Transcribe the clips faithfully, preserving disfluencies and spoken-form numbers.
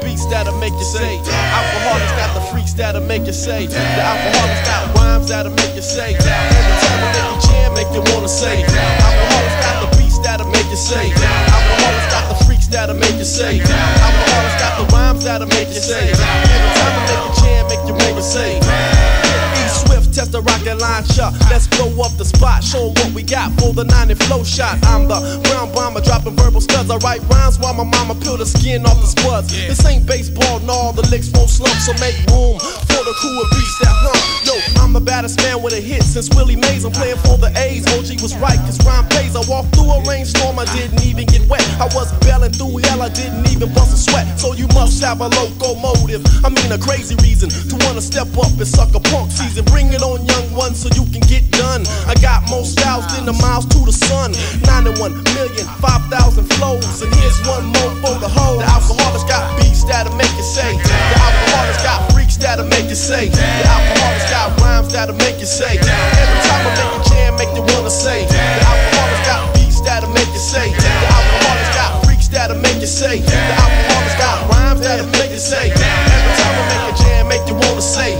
beats that'll make you say. Alcoholics got the freaks that'll make you say. The alcoholics got rhymes that'll make you say. Every time I make you jam, make you wanna say. Alcoholics got the beats that'll make you say. Alcoholics got the freaks that'll make you say. Alcoholics got the rhymes that'll make you say. Every time I make you jam, make you wanna say. Swift, test the rocket launcher. Let's blow up the spot. Show 'em what we got for the ninety flow shot. I'm the brown bomber, dropping verbal studs. I write rhymes while my mama peel the skin off the spuds. This ain't baseball, no, the licks won't slump. So make room for the crew and beats that hump. Yo, I'm the baddest man with a hit since Willie Mays. I'm playing for the A's. O G was right, cause rhyme pays. I walked through a rainstorm, I didn't even get wet. I was bailing through hell, I didn't even bust a sweat. So you must have a locomotive. I mean a crazy reason to wanna step up and suck a punk season. Bring it on, young one, so you can get done. I got more styles than the miles to the sun. ninety-one million, five thousand flows. And here's one more for the whole. The alcoholics got beats that'll make you say. The alcoholics got freaks that'll make you say. The alcoholics got rhymes that'll make you say. Every time I make a jam, make you wanna say. The alcoholics got beats that'll make you say. The alcoholics got freaks that'll make you say. The alcoholics got rhymes that'll make you say. Every time I make a jam, make you wanna say.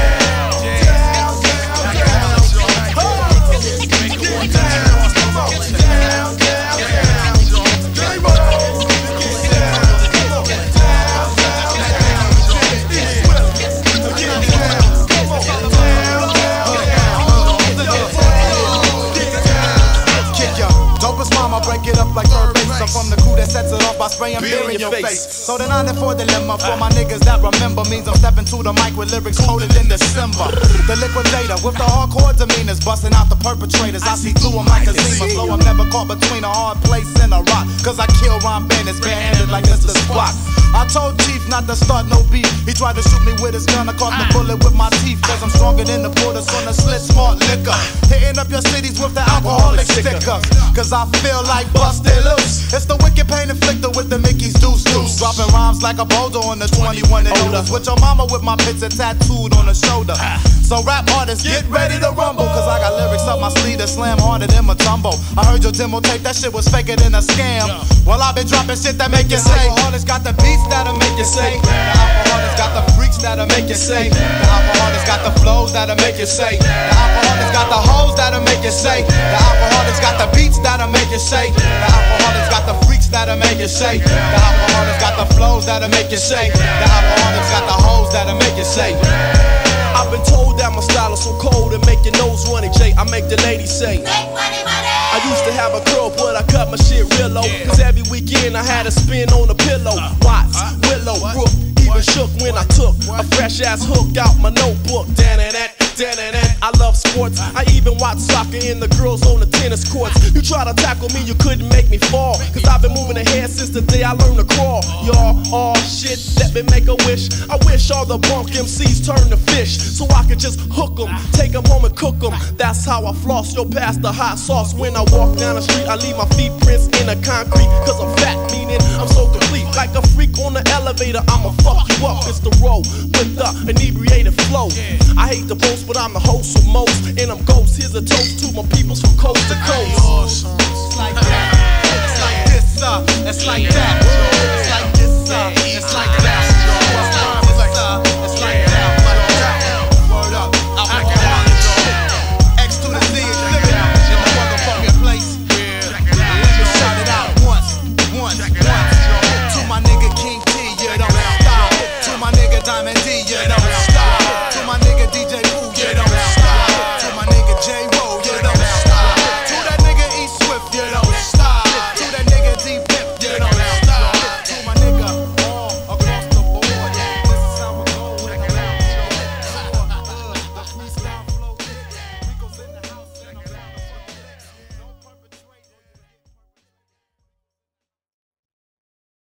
Break it up like third base. I'm from the crew that sets it off by spraying beer in your face. So the ninety-four dilemma for my niggas that remember means I'm stepping to the mic with lyrics colder than December. The liquidator with the hardcore demeanors, busting out the perpetrators. I see through them like a Zima, so I'm never caught between a hard place and a rock. Cause I kill rhyme bandits barehanded like Mister Spock. I told Chief not to start no beef. He tried to shoot me with his gun. I caught the bullet with my teeth. Cause I'm stronger than the borders on the slit smart liquor. Hitting up your cities with the alcoholic stickers. Cause I feel like busted loose. It's the wicked pain inflictor with the Mickey's deuce deuce. Dropping rhymes like a boulder on the twenty-one and older. With your mama with my picture tattooed on the shoulder. So rap artists, get ready to rumble. Cause I got lyrics up my sleeve that slam harder than Matumbo. I heard your demo tape, that shit was faker than a scam. Well, I've been dropping shit that make you say. Alcoholics got the beats that'll make you say. The alcoholics got the freaks that'll make you say. The alcoholics got the flows that'll make you say. The alcoholics got the hoes that'll make you say. The alcoholics got the beats that'll make you say. The alcoholics got the freaks that'll make you say. The alcoholics got the flows that'll make you say. The alcoholics got the hoes that'll make you say. I've been told that my style is so cold and make your nose running, Jay. I make the ladies say, make money, money. I used to have a curl, but I cut my shit real low. Cause every weekend I had a spin on a pillow. Watts, Willow, Brook, even shook when I took a fresh ass hook out my notebook. Dan and that, dan and that. I love sports. I even watch soccer and the girls on the tennis courts. You try to tackle me, you couldn't make me fall. Cause I've been moving ahead since the day I learned to crawl. Y'all, all shit, let me make a wish. I wish all the bunk M Cs turned to fish. So I could just hook them, take them home and cook them. That's how I floss, yo, past the hot sauce. When I walk down the street, I leave my feet prints in the concrete. Cause I'm fat, meaning I'm so complete. Like a freak on the elevator, I'ma fuck you up. It's the roll with the inebriated flow. I hate the boast, but I'm the host of most. And I'm ghost, here's a toast to my peoples from coast to coast. It's like that, it's like this, uh, it's like that.